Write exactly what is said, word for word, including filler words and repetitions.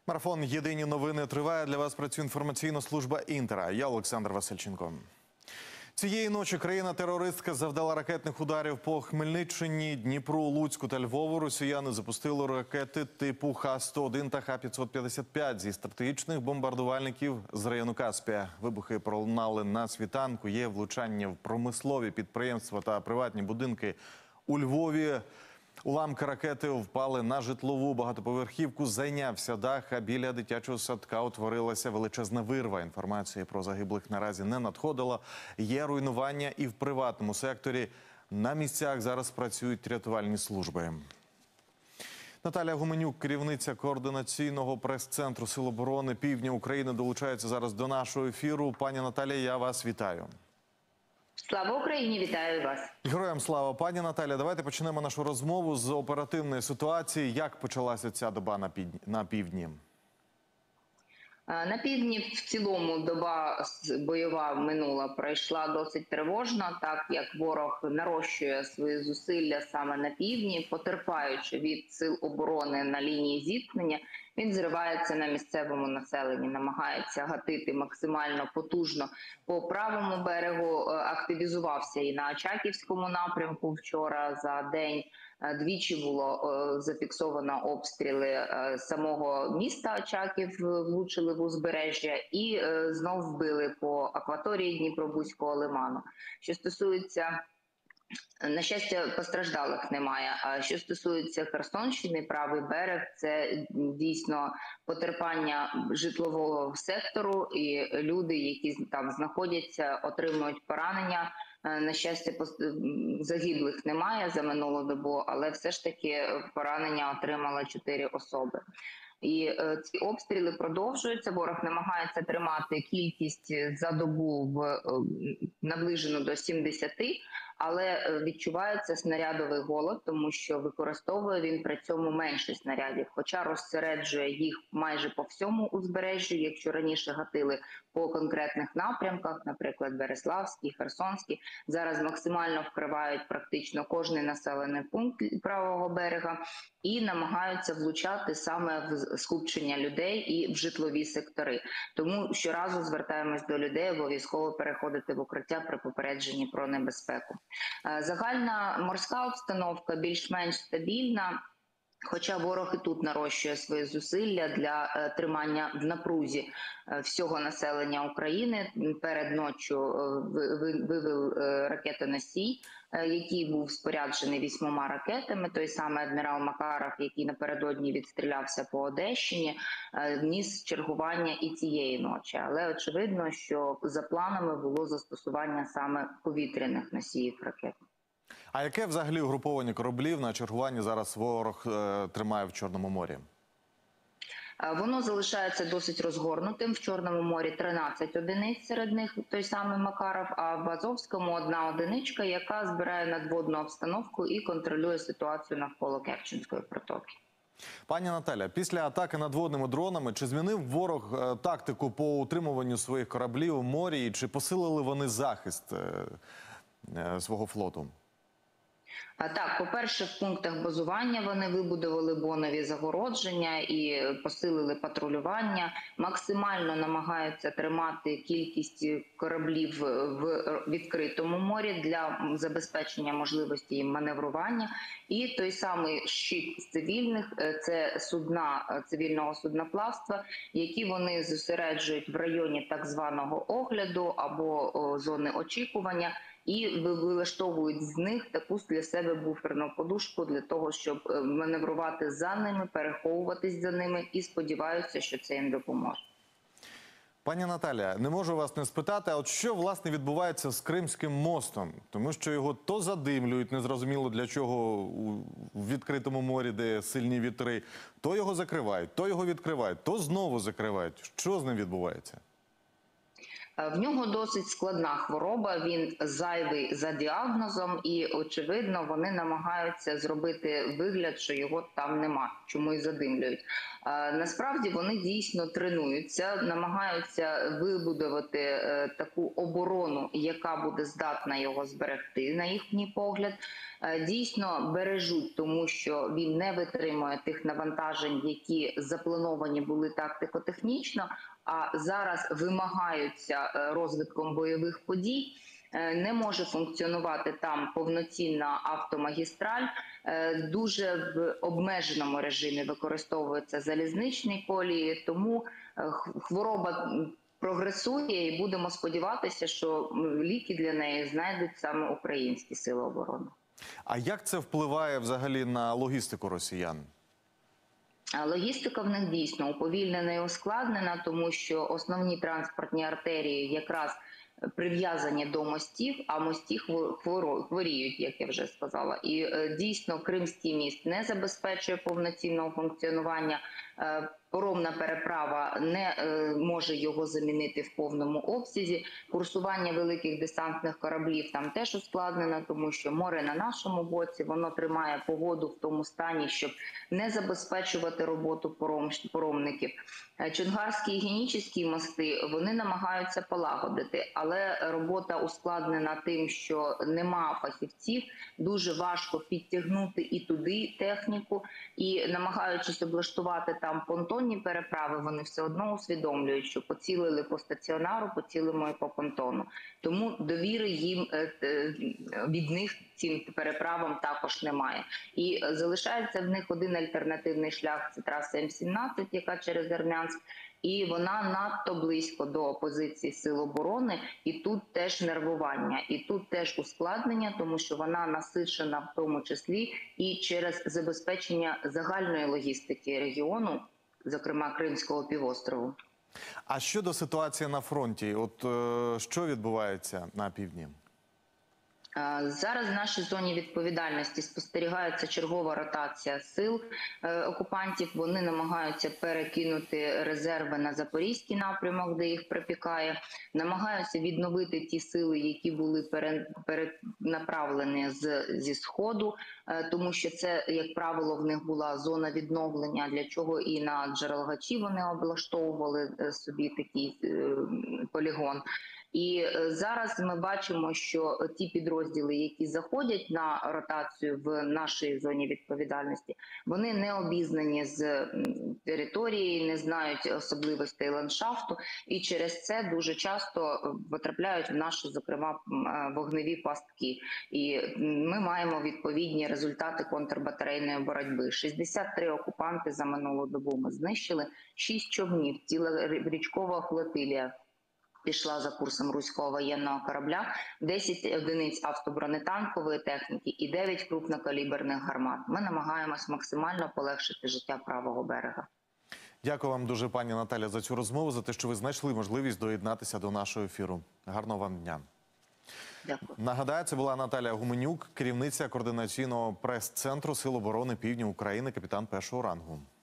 Марафон «Єдині новини» триває. Для вас працює інформаційна служба «Інтера». Я Олександр Васильченко. Цієї ночі країна-терористка завдала ракетних ударів по Хмельниччині, Дніпру, Луцьку та Львову. Росіяни запустили ракети типу Х сто один та Х п'ятсот п'ятдесят п'ять зі стратегічних бомбардувальників з району Каспія. Вибухи пролунали на світанку. Є влучання в промислові підприємства та приватні будинки у Львові. Уламки ракети впали на житлову багатоповерхівку, зайнявся дах, а біля дитячого садка утворилася величезна вирва. Інформації про загиблих наразі не надходило. Є руйнування і в приватному секторі. На місцях зараз працюють рятувальні служби. Наталія Гуменюк, керівниця координаційного прес-центру Сил оборони Півдня України, долучається зараз до нашого ефіру. Пані Наталія, я вас вітаю. Слава Україні! Вітаю вас! Героям слава! Пані Наталя, давайте почнемо нашу розмову з оперативної ситуації. Як почалася ця доба на, під... на півдні? На півдні в цілому доба бойова минула пройшла досить тривожно, так як ворог нарощує свої зусилля саме на півдні, потерпаючи від сил оборони на лінії зіткнення. Він зривається на місцевому населенні, намагається гатити максимально потужно по правому берегу, активізувався і на Очаківському напрямку вчора за день. Двічі було зафіксовано обстріли самого міста Очаків, влучили в узбережжя і знов вбили по акваторії Дніпробузького лиману. Що стосується, на щастя, постраждалих немає. А що стосується Херсонщини, правий берег, це дійсно потерпання житлового сектору, і люди, які там знаходяться, отримують поранення. На щастя, загиблих немає за минулу добу, але все ж таки поранення отримали чотири особи. І ці обстріли продовжуються. Ворог намагається тримати кількість за добу в наближену до сімдесяти, але відчувається снарядовий голод, тому що використовує він при цьому менше снарядів, хоча розсереджує їх майже по всьому узбережжю. Якщо раніше гатили по конкретних напрямках, наприклад, Береславський, Херсонський, зараз максимально вкривають практично кожний населений пункт правого берега і намагаються влучати саме в скупчення людей і в житлові сектори. Тому щоразу звертаємось до людей обов'язково переходити в укриття при попередженні про небезпеку. Загальна морська обстановка більш-менш стабільна, хоча ворог і тут нарощує свої зусилля для тримання в напрузі всього населення України. Перед ноччю вивів ракетоносій, який був споряджений вісьмома ракетами. Той самий адмірал Макаров, який напередодні відстрілявся по Одещині, ніс чергування і цієї ночі. Але очевидно, що за планами було застосування саме повітряних носіїв ракет. А яке взагалі угруповання кораблів на чергуванні зараз ворог е, тримає в Чорному морі? Воно залишається досить розгорнутим. В Чорному морі тринадцять одиниць, серед них той самий Макаров, а в Азовському одна одиничка, яка збирає надводну обстановку і контролює ситуацію навколо Керченської протоки. Пані Наталя, після атаки надводними дронами, чи змінив ворог е, тактику по утримуванню своїх кораблів у морі, і чи посилили вони захист е, е, свого флоту? А так, по-перше, в пунктах базування вони вибудували бонові загородження і посилили патрулювання, максимально намагаються тримати кількість кораблів в відкритому морі для забезпечення можливості їм маневрування. І той самий щит з цивільних – це судна цивільного судноплавства, які вони зосереджують в районі так званого огляду або зони очікування, і вилаштовують з них таку для себе буферну подушку для того, щоб маневрувати за ними, переховуватись за ними, і сподіваюся, що це їм допоможе. Пані Наталя, не можу вас не спитати, а от що, власне, відбувається з Кримським мостом? Тому що його то задимлюють, незрозуміло для чого, у відкритому морі, де сильні вітри, то його закривають, то його відкривають, то знову закривають. Що з ним відбувається? В нього досить складна хвороба, він зайвий за діагнозом, і, очевидно, вони намагаються зробити вигляд, що його там нема, чому й задимлюють. Насправді вони дійсно тренуються, намагаються вибудувати таку оборону, яка буде здатна його зберегти, на їхній погляд. Дійсно бережуть, тому що він не витримує тих навантажень, які заплановані були тактико-технічно, а зараз вимагаються розвитком бойових подій. Не може функціонувати там повноцінна автомагістраль, дуже в обмеженому режимі використовуються залізничні колії, тому хвороба прогресує і будемо сподіватися, що ліки для неї знайдуть саме українські сили оборони. А як це впливає взагалі на логістику росіян? Логістика в них дійсно уповільнена і ускладнена, тому що основні транспортні артерії якраз прив'язані до мостів, а мості хворіють, як я вже сказала. І дійсно Кримський міст не забезпечує повноцінного функціонування. Паромна переправа не може його замінити в повному обсязі. Курсування великих десантних кораблів там теж ускладнено, тому що море на нашому боці, воно тримає погоду в тому стані, щоб не забезпечувати роботу паромників. Чонгарські і Генічеські мости, вони намагаються полагодити, але робота ускладнена тим, що нема фахівців, дуже важко підтягнути і туди техніку, і намагаючись облаштувати там понтонні переправи, вони все одно усвідомлюють, що поцілили по стаціонару, поцілимо і по понтону. Тому довіри їм від них цим переправам також немає. І залишається в них один альтернативний шлях – це траса М сімнадцять, яка через Армянськ, і вона надто близько до позиції Сил оборони, і тут теж нервування, і тут теж ускладнення, тому що вона насичена в тому числі і через забезпечення загальної логістики регіону, зокрема Кримського півострову. А щодо ситуації на фронті, от е, що відбувається на півдні? Зараз в нашій зоні відповідальності спостерігається чергова ротація сил окупантів. Вони намагаються перекинути резерви на Запорізький напрямок, де їх припікає. Намагаються відновити ті сили, які були перенаправлені з, зі Сходу, тому що це, як правило, в них була зона відновлення, для чого і на Джерелгачі вони облаштовували собі такий полігон. І зараз ми бачимо, що ті підрозділи, які заходять на ротацію в нашій зоні відповідальності, вони не обізнані з території, не знають особливостей ландшафту, і через це дуже часто потрапляють в наші, зокрема, вогневі пастки. І ми маємо відповідні результати контрбатарейної боротьби. шістдесят три окупанти за минулу добу ми знищили, шість човнів, ціла річкова флотилія пішла за курсом руського воєнного корабля, десять одиниць автобронетанкової техніки і дев'ять крупнокаліберних гармат. Ми намагаємось максимально полегшити життя правого берега. Дякую вам дуже, пані Наталя, за цю розмову, за те, що ви знайшли можливість доєднатися до нашого ефіру. Гарного вам дня. Дякую. Нагадаю, це була Наталія Гуменюк, керівниця координаційного прес-центру Сил оборони Півдня України, капітан першого рангу.